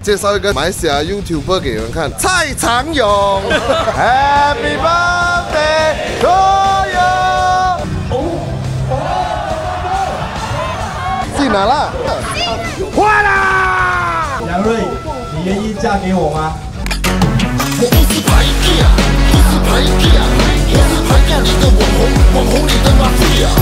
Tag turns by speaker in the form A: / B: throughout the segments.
A: 介绍一个马来西亚 YouTuber 给人看，蔡长勇。Happy birthday to you！ 进来了，坏啦！
B: 杨瑞，你愿意嫁给我吗？
C: 我不是牌子啊，不是牌子啊，我是牌子里的网红，网红里的马屁啊。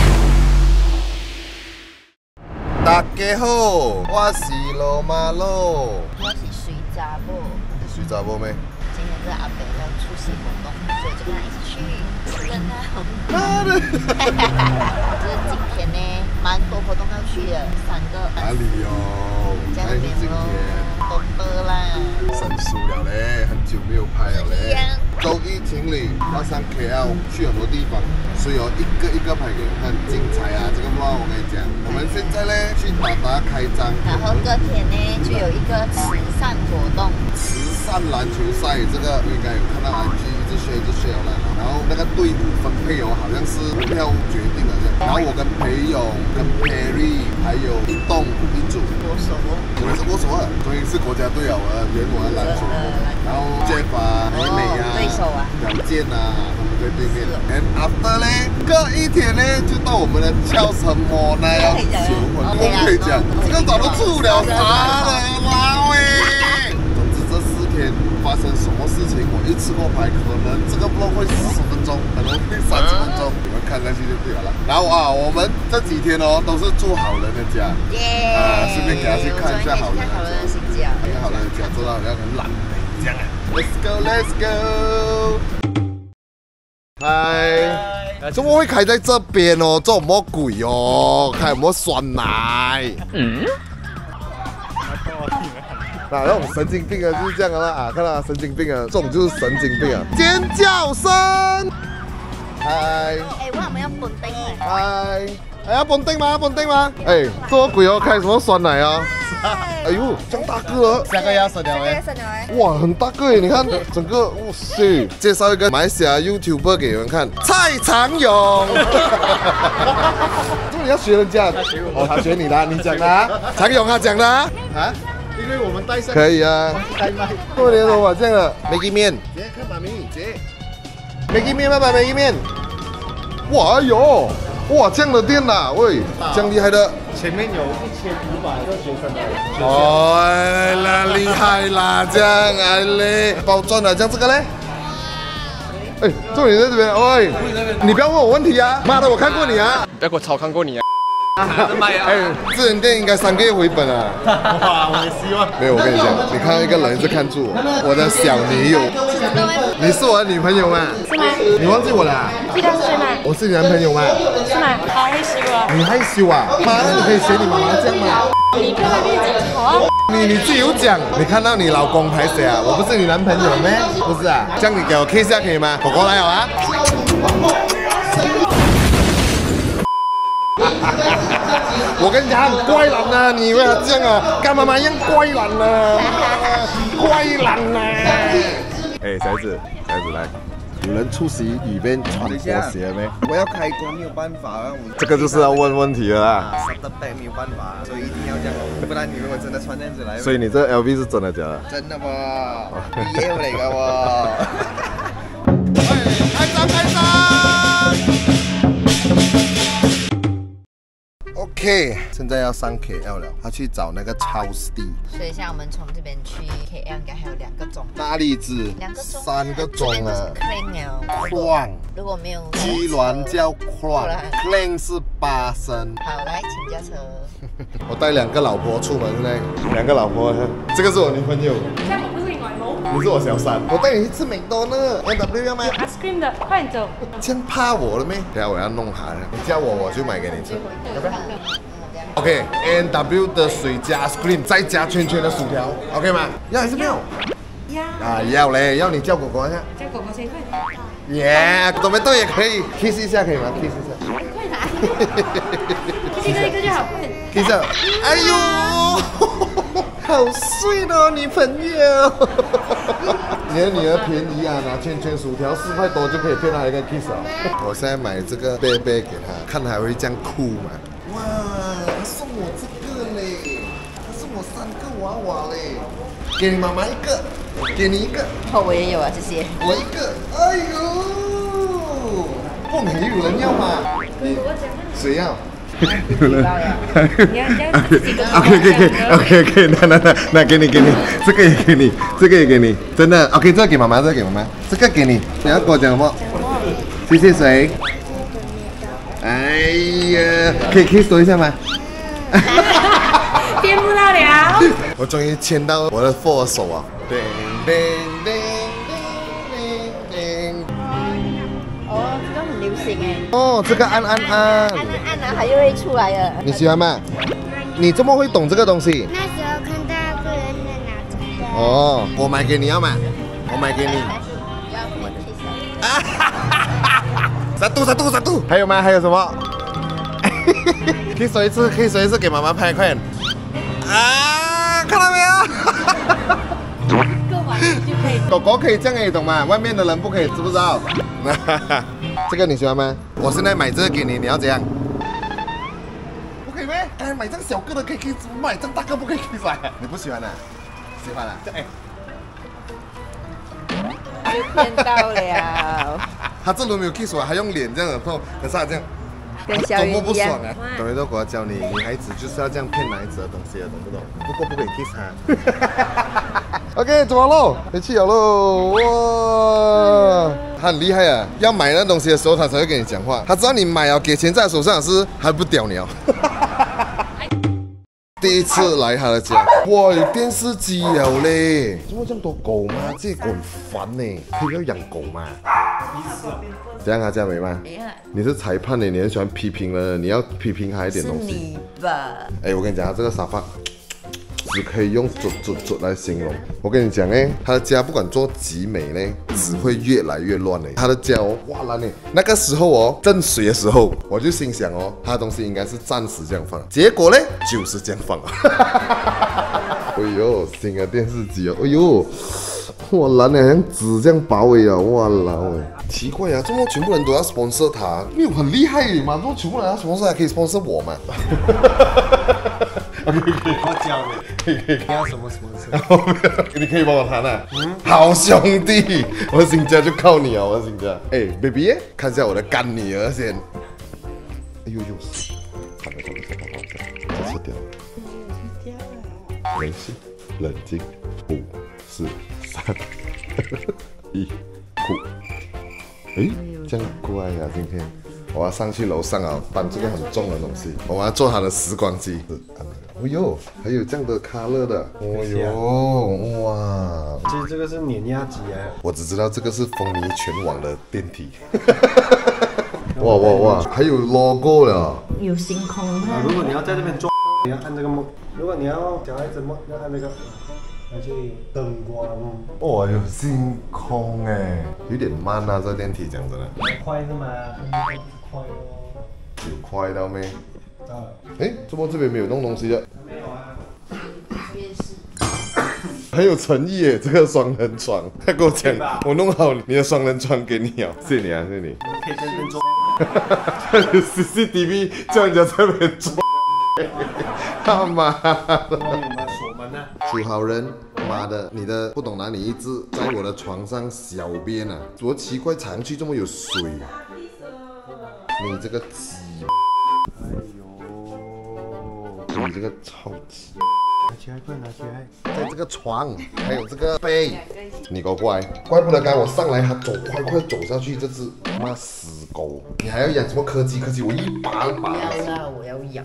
A: 大家好，我是罗马路。
D: 我是水查某。
A: 你水查某咩？
D: 今天这阿北要出席活动，所以就跟他一起去跟他。
A: 妈的！
D: 就是今天呢，蛮多活动要去的，3个。
A: 哪里哟？
D: 在那边咯，东北啦。
A: 生疏了嘞，很久没有拍了嘞。周一情侣要上 KL 去很多地方，所以一个一个拍给你看，精彩啊！这个不我跟你讲，我们现在呢去达开张，
D: 然后隔天呢就有一个慈善活动，
A: 慈善篮球赛，这个应该有看到 IG 一直 share 了。然后那个队伍分配好像是投票决定的这样。然后我跟裴勇、跟 Perry 还有一栋一组。
D: 握手。
A: 我们是握手啊，终于是国家队啊！我的原我的篮球。然后 Jeff 啊、美美啊、
D: 对手啊、
A: 表健啊，他们在对面。And after 呢，隔一天呢，就到我们的叫什么呢？要求婚，我可以讲，这个早都出了啥了啦喂！总之这4天发生什么事情，我一次过拍，可能这个 vlog 会40分钟，可能会30分钟，你们看下去就对了。然后啊，我们这几天哦都是住好人的家，顺便给他去看一下好人的新家，看好人的家，做到好像很懒的这样啊。Let's go，Let's go。嗨，怎么会开在这边哦？这什么鬼哦？开什么酸奶？那种神经病啊，就是这样的啦啊！看到神经病啊，这种就是神经病啊！尖叫声！嗨！
D: 我们要蹦丁哎！
A: 嗨！哎呀，蹦丁吗？蹦丁吗？哎，这么鬼哦，开什么酸奶啊？哎呦，这样大个了！
B: 下个要生了哎！
A: 哇，很大个耶！你看整个，哇塞！介绍一个马来西亚 YouTuber 给人看，蔡长勇。这你要学人家？哦，他学你的，你讲的啊？长勇他讲的啊？啊？
B: 因为我们带上
A: 可以啊，
B: 带麦。
A: 过年头发这样的，Maggi 面，
B: 姐看把名姐
A: ，Maggi 面，爸爸 Maggi 面。哇哎呦，哇这样的店呐，喂，这样厉害的。
B: 前面有1500个学生的。
A: 哦，那厉害啦，这样啊嘞，包装的，这样这个嘞。哎，重点在这边，喂，你不要问我问题啊！妈的，我看过你啊！
E: 不要给我超看过你啊！
B: 还是卖啊！
A: 哎，这人店应该3个月回本啊！
B: 哇，我也希望。
A: 没有，我跟你讲，你看到一个人一直看住我的小女友，你是我的女朋友吗？
F: 是吗？
A: 你忘记我了？
F: 记得是吗？
A: 我是你男朋友吗？
F: 是吗？好害羞啊！
A: 你害羞啊？妈的，你可以学你妈妈这样吗？
F: 你不要面讲好啊！
A: 你自己有讲，你看到你老公拍谁啊？我不是你男朋友咩？不是啊，这样你给我 kiss 一下可以吗？狗狗来好啊！我跟你讲，很怪懒啊！你以为他这样啊？跟妈妈一样怪懒啊！怪懒啊！哎，小孩子来，有人出席里边穿拖鞋没？
B: 我要开工没有办法，
A: 这个就是要问问题了啦。
B: Starter bag 没有办法，所以一定要这样，不然你如果真的穿这样子来，
A: 所以你这 LV 是真的假的？
B: 真的嘛？BL 嚟噶喎。
A: 开张！ OK， 现在要上 KL 了，他去找那个超 Steve。
D: 所以像我们从这边去 KL 应该还有2个钟。
A: 哪里子
D: 2个钟
A: ？3个钟了。
D: Klang，如果没有
A: 基峦叫 Klang 是8声。
D: 好，来，请驾车。
A: 我带2个老婆出门现在，2个老婆，这个是我女朋友。
F: 这样我不是你外母。
A: 你是我小三。我带你去吃美多呢 ，NW 要吗？
F: 有 ice cream 的，快点走。
A: 这样怕我了没？等下我要弄好了，你叫我就买给你吃。OK，NW 的水加 ice cream， 再加圈圈的薯条 ，OK 吗？要还是没有？
F: 要。
A: 啊，要嘞，要你叫狗狗一下。
F: 叫狗狗先快。
A: 耶，多美豆也可以 ，kiss 一下可以吗 ？kiss 一下。
F: 快来。kiss 一个就好，快点。
A: kiss 一下。哎呦，好碎哦，女朋友。你的女儿便宜啊，拿圈圈薯条4块多就可以骗她一个 kiss 哦。我现在买这个杯杯给她，看她还会这样哭吗？哇，她送我这个嘞，她送我3个娃娃嘞。 给你妈妈一个，给你一个，
D: 哦，我也有啊，谢谢。
A: 我一个。哎呦，不没有人要吗？谁要？OK，那给你，这个也给你，这个也给你，真的 OK， 这个给妈妈，这个给妈妈，这个给你。你要跟我讲什么？谢谢谁？哎呀，可以说一下吗？
F: 编不到了。
A: 我终于牵到我的4手啊！叮叮叮叮叮。
D: 哦，这个很流行哎。
A: 哦，这个按，
D: 按啊，它又会出来了。
A: 你喜欢吗？你怎么会懂这个东西？
E: 那时候看到个人在拿着的。
A: 哦，我买给你要吗？我买给你。
D: 要我的气
A: 3度，还有吗？还有什么？可以说一次，给妈妈拍，快点。啊，看到没有？
F: 够完就可以。
A: 狗狗可以这样而已，懂吗？外面的人不可以，知不知道？这个你喜欢吗？我现在买这个给你，你要怎样？不可以咩？刚才买这个小个的可以，买这样大个不可以噻？你不喜欢啊？喜欢啊？哎，
D: 又骗到了。
A: 他这轮没有 kiss 我，还用脸这样的碰，可是他这样。
D: 跟小鱼
A: 多么不
D: 一样
A: 爽啊！懂没？我要教你，女孩子就是要这样骗男孩子的东西的，懂不懂？不过不可以 kiss 他。OK， 走完喽，回去了喽！哇，他很厉害啊！要买那东西的时候，他才会跟你讲话。他知道你买了，给钱在手上是还不屌你哦。第一次来他的家，哇，有电视机了嘞！怎么这么多狗吗？这些狗很烦呢，可以不要养狗吗？这样啊，这样没吗？你是裁判呢，你很喜欢批评人，你要批评他一点东西。
D: 是你吧？
A: 哎，我跟你讲，他这个沙发只可以用准来形容。我跟你讲哎，他的家不管做几美呢，只会越来越乱嘞。他的家哦，哇烂嘞！那个时候哦，震水的时候，我就心想哦，他的东西应该是暂时这样放，结果呢就是这样放了。哎呦，新的电视机哦，哎呦。哇，蓝的像纸这样薄哎呀！哇老哎，奇怪啊，怎么全部人都要 sponsor 他？因为很厉害嘛，怎么全部人要 sponsor 还可以 sponsor 我嘛？
B: 我教你，你要什么 sponsor？
A: 你可以帮我谈啊？好兄弟，我的新家就靠你啊！我的新家，哎 ，baby， 看一下我的干女儿先。哎呦呦，好的，这吃掉了。没事，冷静，5、4、3、1，哭。哎，这样乖呀、今天我要上去楼上啊，搬这个很重的东西，我要做他的时光机。哎呦，还有这样的卡乐的，哦呦，哇！
B: 其实这个是碾压机啊。
A: 我只知道这个是风靡全网的电梯。哇哇哇，还有 logo 了。
D: 有星空啊！
B: 如果你要在这边装，你要按这个梦；如果你要小孩子梦，要按那个。而且灯光，
A: 哦，有星空哎，有点慢啊，这电梯讲真的。
B: 快是吗？快哦。
A: 有快到没？
B: 到了。
A: 哎，怎么这边没有弄东西的？
B: 没有啊。
A: 很有诚意耶，这个双人床。他跟我讲，我弄好你的双人床给你哦，谢谢你啊，谢谢你。
B: 可以在这边做。
A: 有 CCTV 叫人家在那边做。他妈的！
B: 有没有锁门啊？
A: 楚好人，妈的，你的不懂哪里一只在我的床上小便啊！多奇怪，藏去这么有水。你这个鸡！
B: 哎呦！
A: 你这个臭鸡！
B: 拿起来，快拿起来！
A: 在这个床，还有这个被，你给我过来！怪不得刚才我上来，它走快走下去，这只妈死狗！你还要养什么柯基？我一把一把。
D: 要啦，我要养。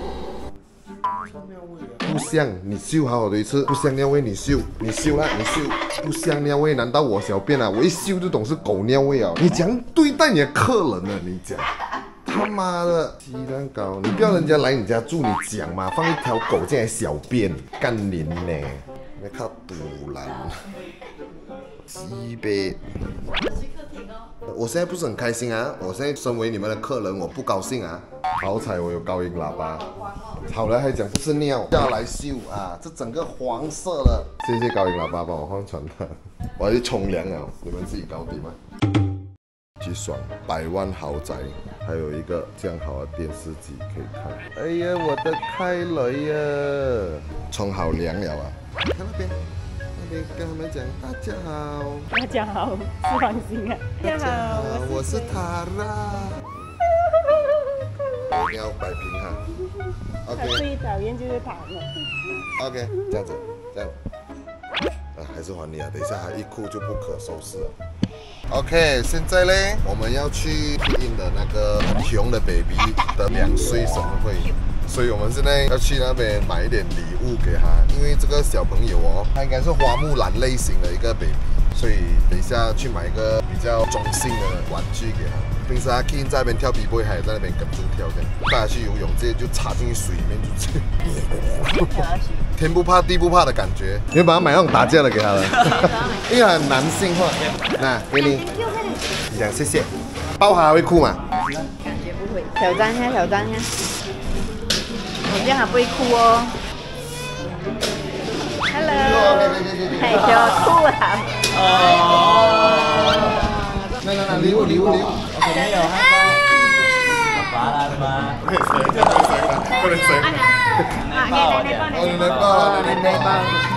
A: 不像你嗅好好的一次，不像尿味你嗅，你嗅啦，你嗅，不像尿味，难道我小便啊？我一嗅就懂是狗尿味啊！你怎样对待你的客人呢？你讲，他妈的鸡蛋糕，你不要人家来你家住，你讲嘛，放一条狗进来小便，干你呢！你靠堵拦，鸡呗。我现在不是很开心啊！我现在身为你们的客人，我不高兴啊！好彩我有高音喇叭，好了还讲不是尿，下来秀啊！这整个黄色了，谢谢高音喇叭帮我换传单，我要去冲凉啊！你们自己搞定吗？去爽100万豪宅，还有一个这样好的电视机可以看。哎呀，我的开雷呀！冲好凉了啊！看那边。 边跟他们讲大家好，
F: 大家好，是放心啊。大家好，
A: 我是塔拉。一定要摆平哈。
F: 他
A: OK
F: 最讨厌就是糖了。
A: OK， 这样子，这样。啊，还是还你啊！等一下他一哭就不可收拾了。OK， 现在呢，我们要去印的那个很穷的 baby 的2岁生日会。 所以我们现在要去那边买一点礼物给他，因为这个小朋友哦，他应该是花木兰类型的一个 baby， 所以等一下去买一个比较中性的玩具给他。平时他 King 在那边跳 B-boy， 还在那边跟着跳的，带他去游泳，直接就插进去水里面就天不怕地不怕的感觉。你会把他买那种打架的给他了，因为很男性化。那给你，你讲谢谢。抱他会哭吗？
D: 感觉不会。挑战一下，挑战一下。 我这样还不会哭哦。Hello， 哎呦，哭了。
A: 哦。来，礼物。
G: OK， 没有，爸爸啦嘛。
A: 不能谁？来抱。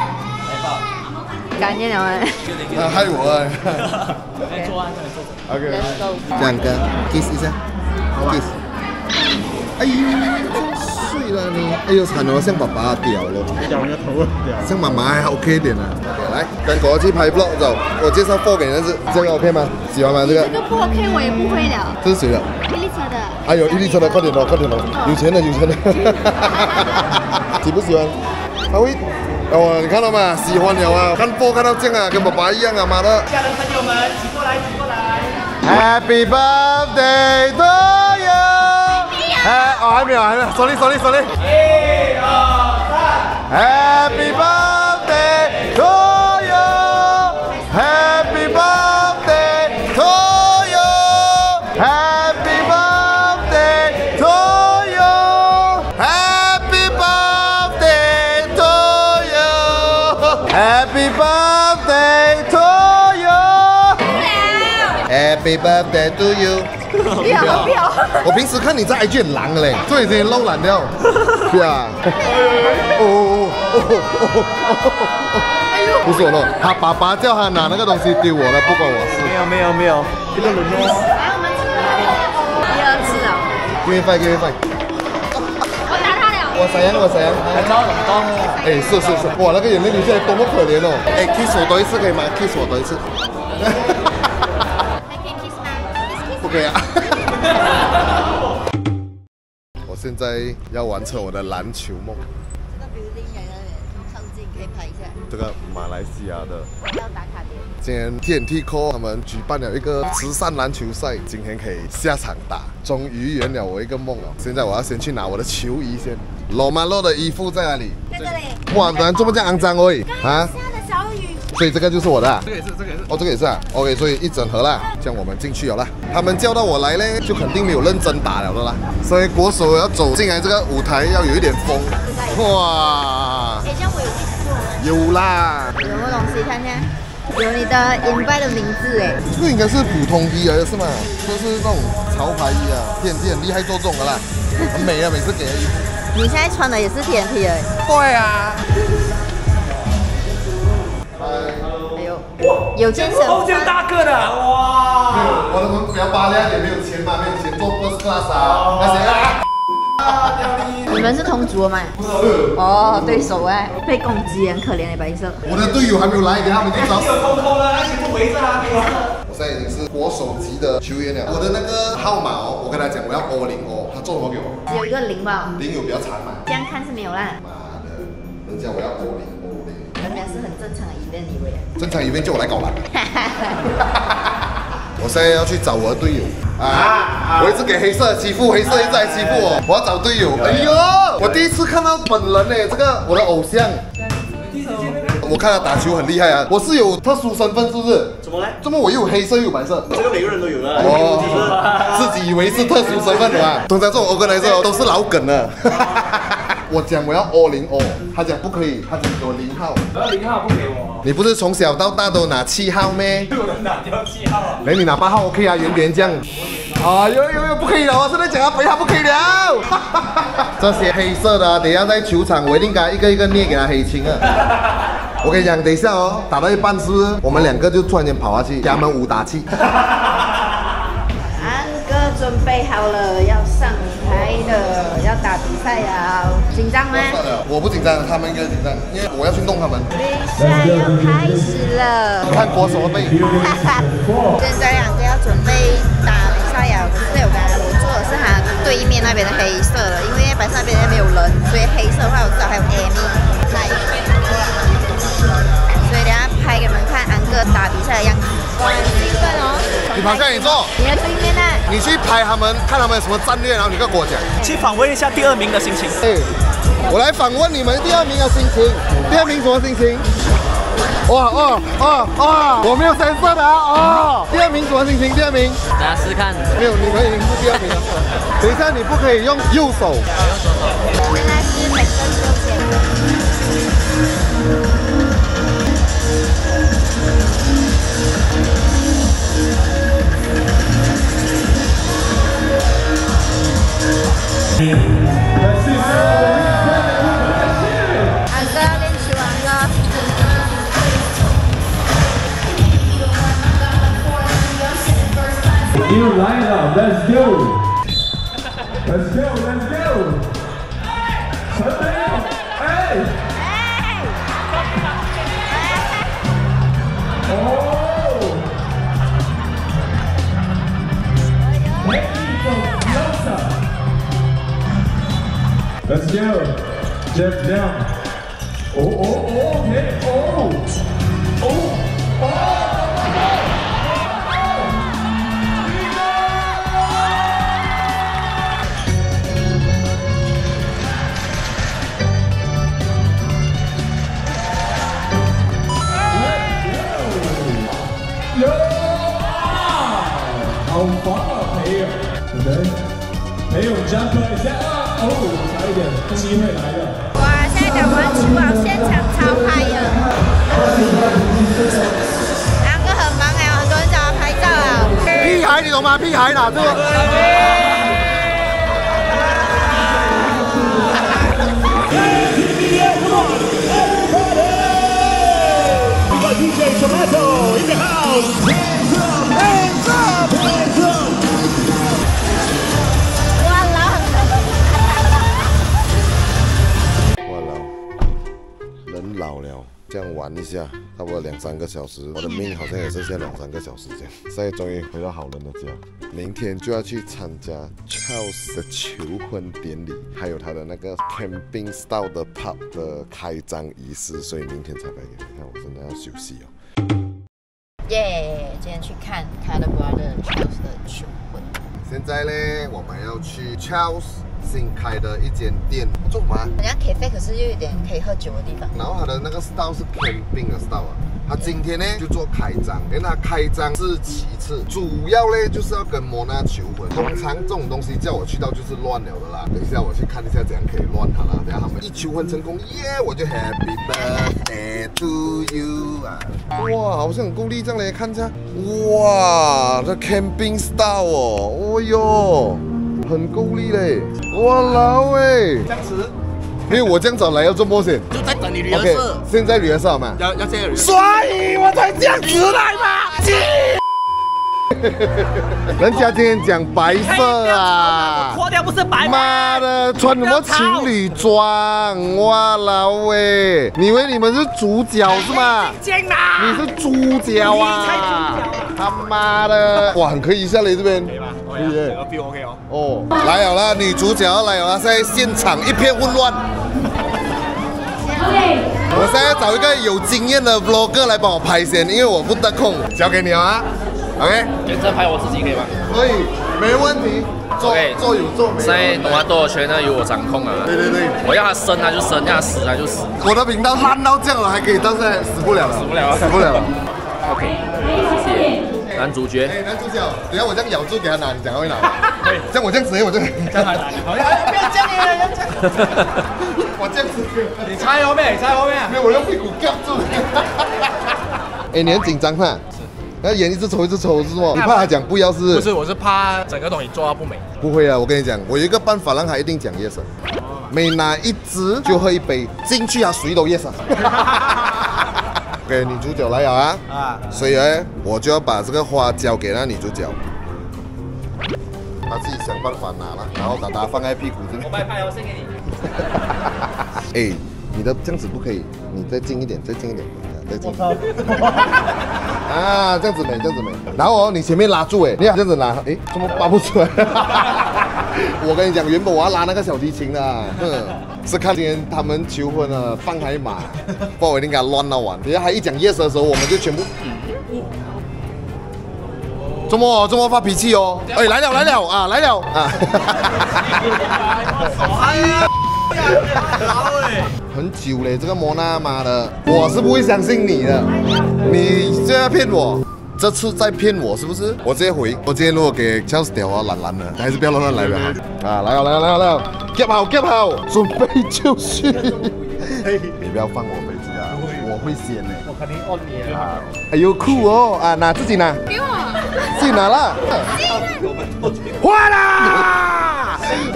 D: 感谢你们。
A: 他害我。OK。这样跟 kiss 一下 ，kiss。哎呦。 睡了你，哎呦惨了，像爸爸屌了，
B: 屌你个头啊！屌，
A: 像妈妈还 OK 一点呢。OK， 来跟狗去拍 vlog 走，我介绍4给你认识，这个 OK 吗？喜欢吗？这个？
E: 这个不 OK， 我也不会了。
A: 这是谁的？
E: 伊利车的。
A: 哎呦，伊利车的，快点咯，快点咯，有钱的，有钱的。喜不喜欢？他会，哦，你看到吗？喜欢了啊！看4看到这样啊，跟爸爸一样啊，妈的。
G: 家人朋友们，挤过来，挤过来。
A: Happy birthday to you！ 哎，哦，还没有，sorry。1、2、3。Happy birthday to you! Happy birthday to you! Happy birthday to you! Happy birthday to you! Happy birthday to you! Happy birthday to you!
D: 不要！
A: 我平时看你在 IG 很狼的嘞，这已经漏懒掉。不要啊！不是我弄，他爸爸叫他拿那个东西丢我了，不关我事。
G: 没有，这个轮哦。
D: 来，我们吃了，第2次了。
A: Give me 5，
E: 我打他了。
A: 我sayang。
G: 还招冷冻啊！
A: 哎，是，哇，那个眼泪流下来多么可怜哦！哎 ，kiss 我多一次可以吗 ？kiss 我多一次。
E: 还可以 kiss 吗？
A: 不可以啊！我现在要完成我的篮球梦。
D: 这个 building 在那边靠近，可以拍一下。
A: 这个马来西亚的。
D: 要打卡点。
A: 今天 TNT Core 他们举办了一个慈善篮球赛，今天可以下场打，终于圆了我一个梦了。现在我要先去拿我的球衣先。罗马洛的衣服在哪里？
E: 在这里。
A: 哇，怎么这么这样肮脏而已啊？
E: 下的小雨。
A: 所以这个就是我的、啊。
G: 这个也是。
A: 哦，这个也是啊。OK， 所以一整盒啦，这样我们进去了啦。他们叫到我来呢，就肯定没有认真打了的啦。所以国手要走进来这个舞台，要有一点风。哇！
E: 哎，这样我有意思吗？
A: 有啦。
D: 有没有东西看看？有你的invite的名字哎。
A: 这个应该是普通衣来的是吗？这是那种潮牌衣啊，TNT很厉害做这种的啦，很美啊，每次给的衣服。
D: 你现在穿的也是 TNT 哎。
A: 对啊。
D: 哎呦，有健身
G: 空间大个的哇！
A: 我们比较巴亮，也没有钱嘛，没有钱坐 first class 啊，那些啊。
D: 你们是同族的吗？哦，对手哎，被攻击很可怜的白色。
A: 我的队友还没有来，给他们就找死。
G: 偷的，而且不围着他。
A: 我现在已经是国手级的球员了。我的那个号码哦，我跟他讲我要0哦，他做什么给我？
D: 只有一个0吧。
A: 0有比较长嘛？
D: 这样看是没有啦。
A: 妈的，人家我要0。
D: 人家是很正常的event，以为。
A: 正常event叫我来搞啦。我现在要去找我的队友啊！我一直给黑色欺负，黑色一直在欺负我，我要找队友。哎呦，我第一次看到本人呢，这个我的偶像。我看他打球很厉害啊！我是有特殊身份是不是？
G: 怎么嘞？
A: 怎么我又有黑色又有白色？
G: 这个每个人都有的。
A: 哦，自己以为是特殊身份的嘛？通常这种 organizer 都是老梗了。我讲我要0哦，他讲不可以，他只给我0号。
G: 然后0号不给我。
A: 你不是从小到大都拿7号咩？
G: 有人拿掉7号。
A: 来，你拿8号 OK 啊，圆点这样。啊，有不可以了，我现在讲他肥他不可以了。这些黑色的、啊，等一下在球场我一定给他一个一个捏给他黑青啊。 我跟你讲，等一下哦，打到一半是不是？我们2个就突然间跑下去，给他们武打气。
D: 安哥准备好了，要上台了，要打比赛了，紧张吗？
A: 我不紧张，他们应该紧张，因为我要去弄他们。
D: 比赛要开始了，
A: 看国手的背。
D: 现在2个要准备打比赛了，可是我坐的是他对面那边的黑色的，因为白色那边没有人，所以黑色的话我知道还有 Amy 在。所以等下拍给你们看安哥打比赛的样子。哇，很兴奋哦！
A: 你跑向你坐，
D: 你的对面呢？
A: 你去拍他们，看他们有什么战略，然后你跟我讲。
G: 去访问一下第2名的心情。
A: 我来访问你们第2名的心情。第2名什么心情？哇！我没有深色的啊！第2名什么心情？第2名？
G: 大家试看。
A: 没有，你们已经是第2名了。等一下，你不可以用右手。
D: 原来是每个休闲的。安哥要练习完了。
B: New lineup, let's go. Let's go, let's go. 陈飞勇，哎！哦！嘿，走，Let's go, Jeff down. Okay,好棒啊，裴勇，裴勇 jump 一下啊，差一点，机会来了。
E: 哇，现在打完球啊，现场超嗨的。安哥很忙哎，很多人找他拍照啊。
A: 屁孩，你懂吗？屁孩哪这个？
B: DJ Tomato in the house. Hands up, hands up, hands up.
A: 人老了，这样玩一下，差不多2-3个小时，我的命好像也剩下2-3个小时这样。现在终于回到好人的家，明天就要去参加 Charles 的求婚典礼，还有他的那个 camping style 的 pub 的开张仪式，所以明天才拍给你看。我真的要休息哦。
D: 耶！今天去看他的 brother Charles 的求婚。
A: 现在呢，我们要去 Charles 新开的一间店，做什么？
D: 人家 cafe 可是又有点可以喝酒的地方。
A: 然后它的那个 style 是 camping 的 style 啊。他今天呢就做开张，因为他开张是其次，主要呢就是要跟莫娜求婚。通常这种东西叫我去到就是乱了的啦。等一下我去看一下怎样可以乱他啦。等下他们一求婚成功，耶，我就 Happy birthday to you 啊！哇，好像很够力这样嘞，看一下，哇，这 camping style 哦，哦哟，很够力嘞，哇老喂，
G: 这样子。
A: 因为我这样早来要做冒险，
G: 就在等你旅游
A: OK，
G: 社。
A: 现在旅游社好吗？
G: 要现在旅游。
A: 所以我才这样子来嘛。人家今天讲白色啊，
G: 脱掉不是白。
A: 妈的，穿什么情侣装？哇老喂，你以为你们是主角是吗？你是猪脚啊！他妈的，哇，很可以一下嘞这边。可以吗？可以耶。
G: OK 哦。
A: 哦，来了啦，女主角来了啦，现在现场一片混乱。我现在找一个有经验的 vlogger 来帮我拍先，因为我不得空，交给你啊。OK，
H: 认真拍我自己可以吗？
A: 可以，没问题。做有做没。
H: 现在懂吗？多少圈呢？由我掌控啊。
A: 对对对，
H: 我要他生他就生，要他死他就死。
A: 我的频道烂到这样了，还可以到现在死不了了，
H: 死不了，
A: 死不了了。
H: OK， 谢谢。男主角。
A: 哎，男主角，等下我这样咬住给他拿，你讲他会拿吗？可以。这样我这样子，我就
G: 这样他拿。好，不要这样了，要这样。
A: 我这样子。
G: 你猜后面，猜后面。
A: 没有，我用屁股夹住。哎，你很紧张哈？那眼一直抽一直抽是什么？你怕他讲不要是？
G: 不是，我是怕整个东西做到不美。
A: 不会啊，我跟你讲，我有一个办法让他一定讲 yes。每拿一支就喝一杯，进去他谁都 yes。 OK， 女主角来了啊！啊，所以呢，我就要把这个花交给那女主角，她自己想办法拿了，然后把它放在屁股这边。
G: 我卖拍哦，献给你。
A: 哎，你的这样子不可以，你再近一点，再近一点，再近。啊，这样子美，这样子美。然后哦，你前面拉住哎，你好这样子拉，哎，怎么拔不出来？我跟你讲，原本我要拉那个小提琴的，是看今天他们求婚了，放海马，不然我一定给他乱到完。等下他一讲 yes 的时候，我们就全部。周末发脾气哦！哎，来了啊，来了啊！很久嘞，这个莫娜妈的，我是不会相信你的，你这样骗我。这次再骗我是不是？我直接回。我今天如果给 Charles 屌啊，懒的，还是不要乱来比较好。啊，来了，夹好，准备就绪。你不要放我飞机啊，我会先呢。我肯定按你啊。哎呦酷哦啊，拿自己拿。给我。自己拿了。换啦！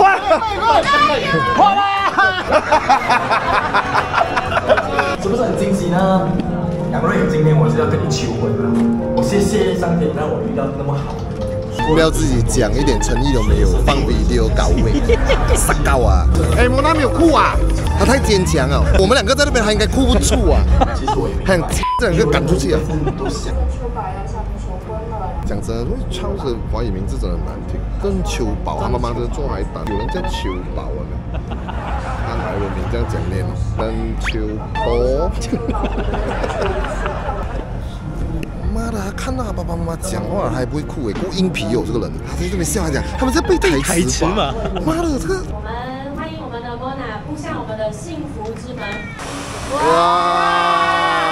I: 是不是很惊喜呢？杨瑞，今天我是要跟你求婚了。我谢谢上天让我遇到那么好的人。
A: 不要自己讲，一点诚意都没有，放 video 搞味，傻搞啊！哎，莫娜没有哭啊，他太坚强了。我们两个在那边，他应该哭不住啊。看这两个赶出去啊！讲真的，唱着华语名字真的很难听。跟秋宝，他妈妈的做海胆，有人叫秋宝啊没？按台文名这样讲念，跟秋宝。妈的，他看到他爸爸妈妈讲话还不会哭哎，够硬皮哦这个人。他在这边笑，他讲他们在背台词嘛。妈的，这个。
F: 我们欢迎我们的 Mona 步向我们的幸福之门。
A: 哇！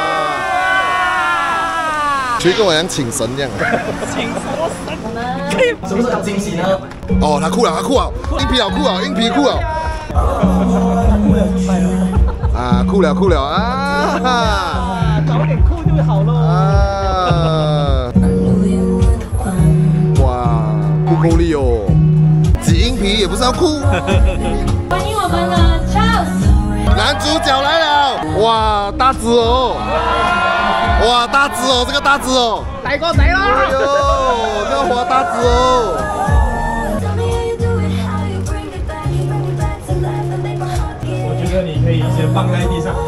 A: 就跟我像请神一样。
F: 请什么神？
I: 是不是很惊喜呢？
A: 哦，他哭了，硬皮好酷啊，硬皮酷啊。啊，哭了啊！
G: 早点哭就好了。
A: 啊！哇，哭够力哦！挤硬皮也不是要哭。
F: 欢迎我们的 Charles，
A: 男主角来了！哇，大只哦！哇，大只哦，这个大只哦！
G: 来过来了！
A: 哎呦，这个花大只哦！
B: 我觉得你可以先放在地上。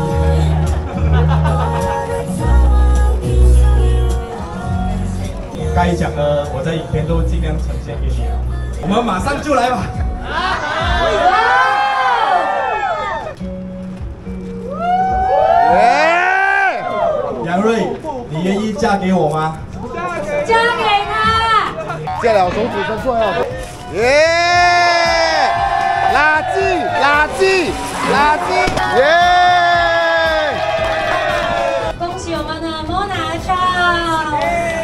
B: 该讲的我在影片都尽量呈现给你了。我们马上就来吧！杨瑞，你愿意嫁给我吗？
F: 嫁给他！
A: 嫁了，手指伸出来了！耶！垃圾！耶！
F: 恭喜我们的 Mona Charles！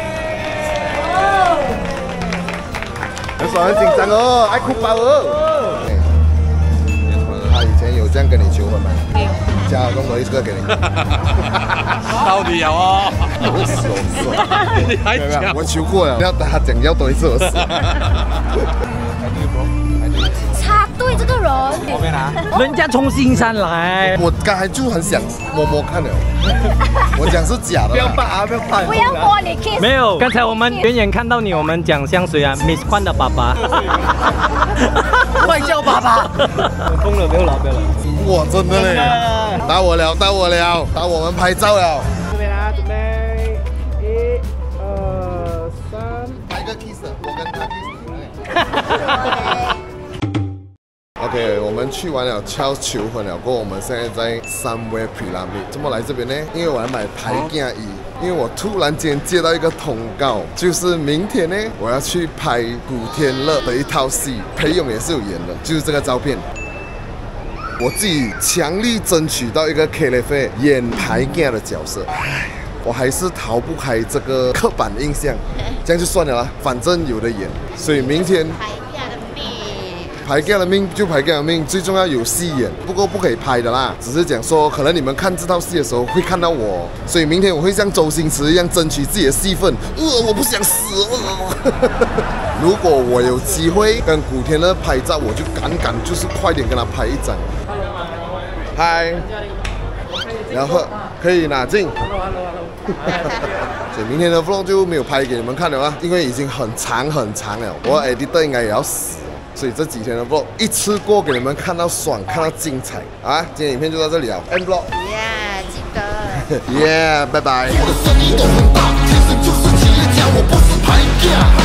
A: 很紧张哦，爱哭包哦。他以前有这样跟你求婚吗？没有。加工作一个给你。
H: 到底有哦？
A: 你还讲？我求过了，要他讲要多一次我死。
E: 插队这个人，
G: 人家从新山来，
A: 我刚才就很想摸看了，我讲是假的。不要怕，不要怕。
E: 不要摸你 kiss。
G: 没有，刚才我们远远看到你，我们讲像谁啊 ？Miss 宽的爸爸，
A: 外教爸爸。
G: 疯了，不要了。
A: 哇，真的嘞！打我了，打我们拍照了。
B: 这边啊，准备1、2、3，
A: 拍个 kiss， 我跟他 kiss。OK， 我们去完了Charles求婚了过后，我们现在在Sunway Pyramid。怎么来这边呢？因为我要买牌件衣。因为我突然间接到一个通告，就是明天呢，我要去拍古天乐的一套戏，裴勇也是有演的，就是这个照片。我自己强力争取到一个 K-Level 演牌件的角色，我还是逃不开这个刻板印象，这样就算了啦，反正有的演，所以明天。排干的命就排干的命，最重要有戏演，不过不可以拍的啦。只是讲说，可能你们看这套戏的时候会看到我，所以明天我会像周星驰一样争取自己的戏份。我不想死。如果我有机会跟古天乐拍照，我就赶就是快点跟他拍一张。嗨，然后可以拿进。所以明天的 vlog 就没有拍给你们看了啊，因为已经很长了，我 editor 应该也要死。所以这几天的 vlog 一次过给你们看到爽，看到精彩啊！今天影片就到这里了 ，end vlog。
D: 记得。
A: 拜拜。
C: 我的声音都很大，天生就是企业家，我不是牌架。